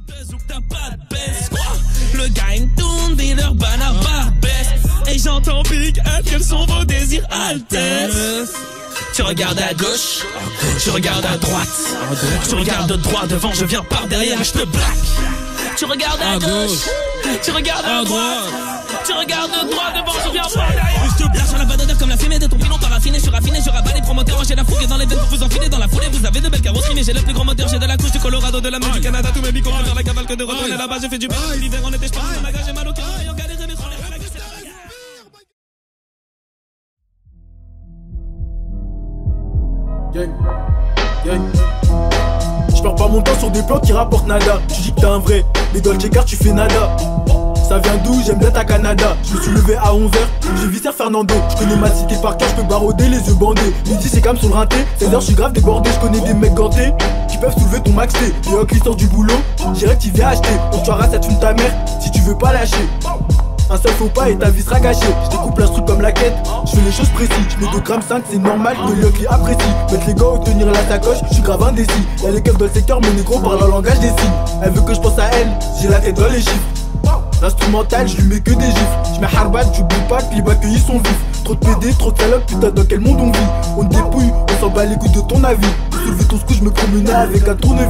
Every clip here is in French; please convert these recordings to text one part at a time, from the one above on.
Le gars une tourne, dealer banana Barbès. Et j'entends Big F, quels sont vos désirs Altesse. Tu regardes à gauche, tu regardes à droite. Tu regardes de droit devant, je viens par derrière et je te blague. Tu regardes à gauche, tu regardes à droite. Tu regardes de droit devant, je viens par derrière. Je te blague sur la banane comme la fumée de ton pilon paraffiné. Je suis raffiné, je rabats les promoteurs. Moi j'ai la fougue dans les veines pour vous enfiler dans la foulée. Vous avez de belles carrosseries, mais j'ai le plus grand moteur. J'ai de la couche du Colorado, de la mer du Canada. Tous mes bicons faire la cavale que de retourner là-bas. J'ai fait du bain, l'hiver en été, je parle de ma gage, j'ai mal au cœur. Et on galère, mais trop les règles, c'est la guerre. Gang, gang. Je perds pas mon temps sur des plans qui rapportent nada. Tu dis que t'es un vrai, mais dans le J-Car tu fais nada. Ça vient d'où? J'aime bien ta Canada. Je me suis levé à 11h, j'ai visé Fernando. Je connais ma cité par cœur, je peux barauder les yeux bandés. Midi c'est comme sur le rinté, 16h je suis grave débordé. Je connais des mecs gantés qui peuvent soulever ton max T. Et un qui sort du boulot, direct il vient acheter. Donc tu arrases, ça fume ta mère si tu veux pas lâcher. Un seul faux pas et ta vie sera gâchée. Je découpe l'instru comme la quête, je fais les choses précises. Je mets 2 grammes 5, c'est normal que le les apprécie. Mettre les gars ou tenir la sacoche, je suis grave indécis. Y'a les keufs dans le secteur, mon négro parle en langage des signes. Elle veut que je pense à elle, j'ai la tête dans les chiffres. L'instrumental, je lui mets que des gifs. Je mets harbat, j'oublie pas que les accueillis sont vifs. Trop de PD, trop de salopes, putain dans quel monde on vit. On te dépouille, on s'en bat les couilles de ton avis. Pour soulever ton scout, je me promenais avec un tournevis.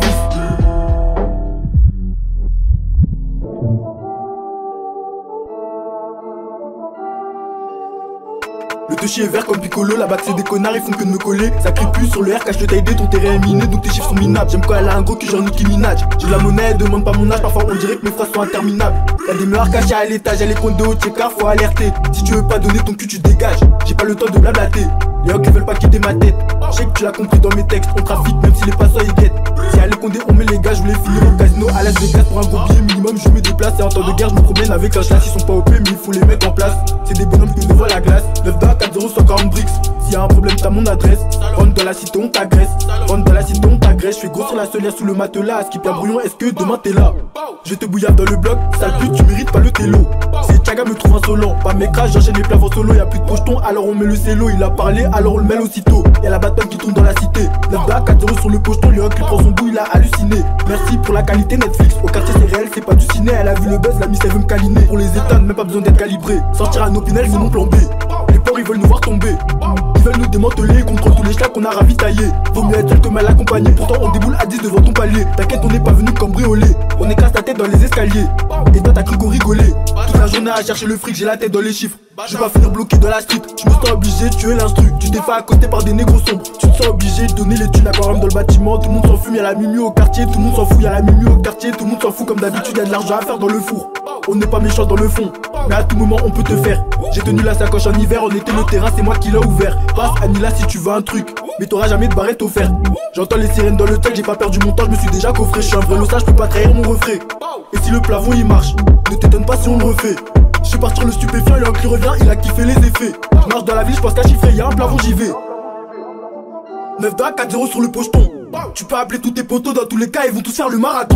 Le toucher est vert comme Piccolo, là-bas c'est des connards, ils font que de me coller. Ça crie plus sur le R, cache le taille D, ton terrain est miné, donc tes chiffres sont minables. J'aime quand elle a un gros cul genre Nicki Minaj. J'ai de la monnaie, demande pas mon âge, parfois on dirait que mes phrases sont interminables. Y'a des meurs cachés à l'étage, y'a les comptes de haut J-Car, faut alerter. Si tu veux pas donner ton cul, tu dégages. J'ai pas le temps de blablater. Les hocs ils veulent pas quitter ma tête. Je sais que tu l'as compris dans mes textes, on trafique même si les passants ils guettent. Si à les condés on met les gars, je voulais finir au casino à Las Vegas pour un gros billet minimum, je me déplace. Et en temps de guerre, je me promène avec un chat. Ils sont pas OP, mais il faut les mettre en place. C'est des bonhommes que devant la glace. 9 2 4 0 140 bricks. S'il y a un problème, t'as mon adresse. Rentre dans la cité, on t'agresse. Rentre dans la cité, on t'agresse. Je fais grossir la solière sous le matelas. Skip un brouillon, est-ce que demain t'es là? Je vais te bouillir dans le bloc, sale pute, tu mérites pas le télo. C'est Chaga me trouve insolent, pas mes crashs, j'enchaîne les plafonds solo. Y'a plus de pocheton, alors on met le cello. Il a parlé, alors on le mêle aussitôt. Y'a la Batman qui tourne dans la cité. 9 2 4 0 sur le pocheton, le hoc qui prend son bout, il a halluciné. Merci pour la qualité Netflix. Au quartier c'est réel, c'est pas du ciné. Elle a vu le buzz, la miss elle veut me câliner. Pour les éteindre, même pas besoin d'être calibré. Sortir à nos pinelles, c'est mon plan B. Les porcs ils veulent nous voir tomber. Ils veulent nous démanteler, contrôle tous les schlacs qu'on a ravitaillés. Vaut mieux être seul que mal accompagné. Pourtant on déboule à 10 devant ton palier. T'inquiète, on n'est pas venu comme brioler. On écrase ta tête dans les escaliers. Et toi t'as cru qu'on rigolait. Toute la journée à chercher le fric, j'ai la tête dans les chiffres. Je vais pas finir bloqué dans la street. Je me sens obligé de tuer l'instru. Tu t'es fait à côté par des négros sombres. Tu te sens obligé de donner les thunes à Coram dans le bâtiment. Tout le monde s'en fume, y'a la mimi au quartier. Tout le monde s'en fout, y'a la mimi au quartier. Tout le monde s'en fout comme d'habitude, y'a de l'argent à faire dans le four. On n'est pas méchant dans le fond, mais à tout moment on peut te faire. J'ai tenu la sacoche en hiver, on était le terrain, c'est moi qui l'ai ouvert. Passe Anila si tu veux un truc, mais t'auras jamais de barrette offert. J'entends les sirènes dans le tech, j'ai pas perdu mon temps, je me suis déjà coffré. Je suis un vrai lossage, je peux pas trahir mon refrain. Et si le plafond il marche, ne t'étonne pas si on le refait. Je suis parti le stupéfiant, et qui revient, il a kiffé les effets. Je marche dans la ville, je pense qu'à chiffrer, y'a un plafond, j'y vais. 9 2 4 0 sur le pocheton. Tu peux appeler tous tes potos, dans tous les cas ils vont tous faire le marathon.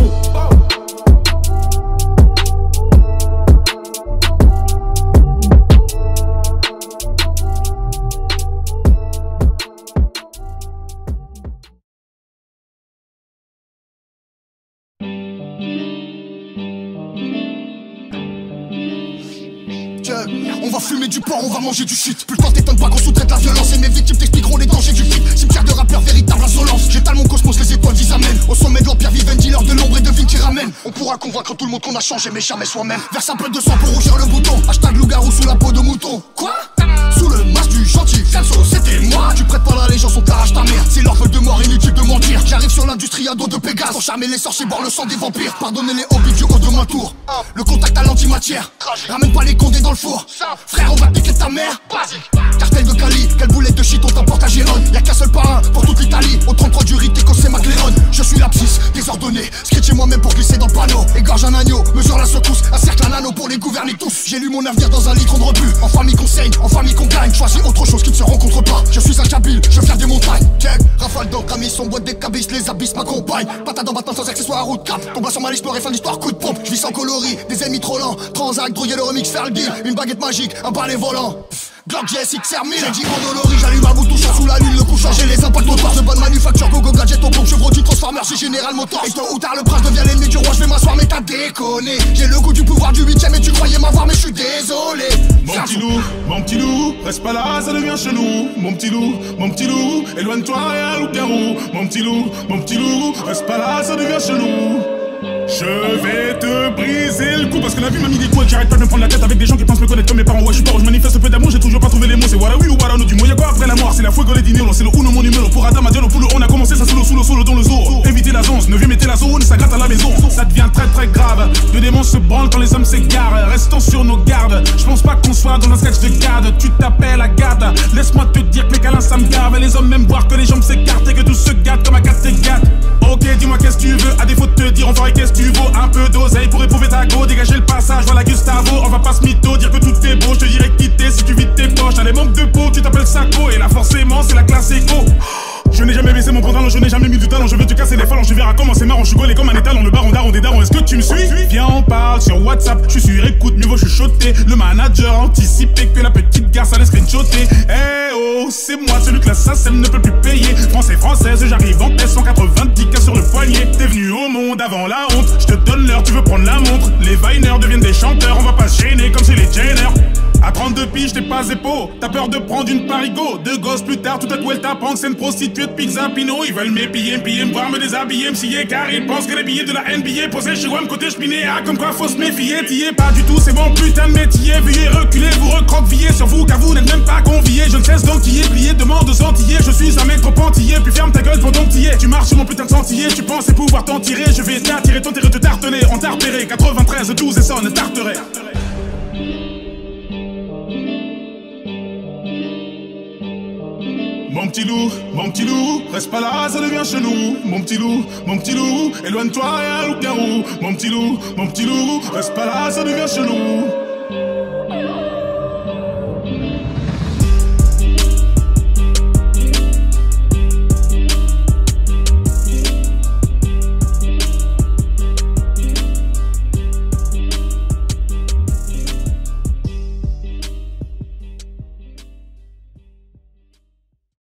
On va fumer du porc, on va manger du shit. Plus le temps t'étonne pas qu'on sous-traite la violence. Et mes victimes t'expliqueront les dangers du clip. Cimetière de rappeurs, véritable insolence. J'étale mon cosmos, les étoiles visent amènent. Au sommet de l'empire vivant, dealer de l'ombre et de vignes qui ramène. On pourra convaincre tout le monde qu'on a changé, mais jamais soi-même. Verse un peu de sang pour rougir le bouton. Hashtag loup-garou sous la peau de mouton. Quoi? Sous le masque du gentil Fianso, c'était moi. Tu prêtes pas l'allégeance, on t'arrache ta mère. C'est leur vœu de mort, inutile de mentir. J'arrive sur l'industrie à dos de Pégase pour charmer les sorciers, boire le sang des vampires. Pardonnez les hobbies du haut de ma tour. Le contact à l'antimatière. Ramène pas les condés dans le four. Frère, on va piquer ta mère. Cartel de Cali, quelle boulette de shit on t'emporte à Gérone. Y'a qu'un seul parrain pour toute l'Italie. Au 33 du Ritteco, c'est McLaren. Je suis l'abscisse, désordonné. Sketché moi-même pour glisser dans le panneau. Égorge un agneau, mesure la secousse. Un cercle, un anneau pour les gouverner tous. J'ai lu mon avenir dans un litron de rebut. En famille qu'on saigne, en famille qu'on gagne. Choisis autre chose qui ne se rencontre pas. Je suis un Kabyle, je viens des montagnes. Check, rafale d'encre, amis, son boîte des cabisses. Les abysses m'accompagnent. Patate en battant sans accessoires à route cap. Tombe sur ma liste, fin d'histoire, coup de pompe. Je vis sans coloris, des ennemis trop lents. Transac, drouiller le remix, faire le deal. Une baguette magique, un balai volant. Glock GSX Sermine. J'ai dit endolorie, j'allume ma bouche touchant sous la lune, le couchant. J'ai les impacts au de bonne manufacture, go go gadget au pompe, chevreau du transformer, c'est Général Motors. Et tôt ou tard le prince devient l'ennemi du roi, je vais m'asseoir donné. J'ai le goût du pouvoir du 8ème et tu croyais m'avoir mais je suis désolé. Mon petit loup, reste pas là, ça devient chelou. Mon petit loup, éloigne-toi et un loup-garou. Mon petit loup, reste pas là, ça devient chelou. Je vais te briser le cou parce que la vie m'a mis des coups et que j'arrête pas de me prendre la tête avec des gens qui pensent me connaître comme mes parents. Ouais, je suis pas où je manifeste peu d'amour, j'ai toujours pas trouvé les mots. C'est voilà oui ou voilà non, du mot y'a quoi après la mort. C'est la fuego les dinero, c'est le uno mon numéro. Pour Adam Diallo, pour le on a commencé ça sous le dans le zoo. Évitez la zone, ne viens mettez la zone, ça gratte à la maison. Ça devient très très grave, deux démons se branlent quand les hommes s'égarent. Restons sur nos gardes, je pense pas qu'on soit dans un sketch de garde. Tu t'appelles Agathe, laisse-moi te dire que les câlins ça me gave. Et les hommes même voir que les jambes s'écartent et que tout se gâte comme Agathe s'égate. Ok, dis-moi qu'est-ce que tu veux, à défaut de te dire, on ferait qu'est-ce que tu vaux. Un peu d'oseille pour éprouver ta go, dégager le passage, voilà Gustavo. On va pas se mytho, dire que tout est beau, je te dirais quitter si tu vides tes poches. T'as les manques de peau, tu t'appelles Sacco, et là forcément c'est la classe éco. Je n'ai jamais baissé mon pantalon, je n'ai jamais mis du talent. Je veux te casser les phalanges, je verrai comment c'est marrant. Je suis gaulé comme un étalon, le baron daron des darons. Est-ce que tu me suis? Viens on parle sur WhatsApp, je suis sur écoute, mieux vaut chuchoter. Le manager anticipé que la petite garce allait screenshotter. Eh oh, c'est moi celui que la SACEM ne peut plus payer. Française, j'arrive en tête, 190K sur le poignet. T'es venu au monde avant la honte, je te donne l'heure, tu veux prendre la montre. Les Viners deviennent des chanteurs, on va pas se gêner comme chez les Jenner. À 32 piges, t'es pas épaule, t'as peur de prendre une parigo. Deux gosses plus tard, tout à coup elle t'apprend que c'est une prostituée de pizza Pinot. Ils veulent m'épiller, me voir me déshabiller, me scier, car ils pensent que les billets de la NBA posés chez WAM côté cheminée. Ah, comme quoi faut se méfier, t'y es pas du tout, c'est bon putain de métier. Veuillez reculer, vous recroquevillez sur vous, car vous n'êtes même pas conviés. Je ne cesse donc d'y est plié, demande aux Antillais. Je suis un mec trop antillais, puis ferme ta gueule pendant que t'y es. Tu marches sur mon putain de sentier, tu pensais pouvoir t'en tirer. Je vais t'attirer, ton terre te tarteler, on t'a repéré. 93, 12 et sonne, tarterait. Mon petit loup, reste pas là, ça devient chelou. Mon petit loup, éloigne-toi et un loup-garou. Mon petit loup, reste pas là, ça devient chelou.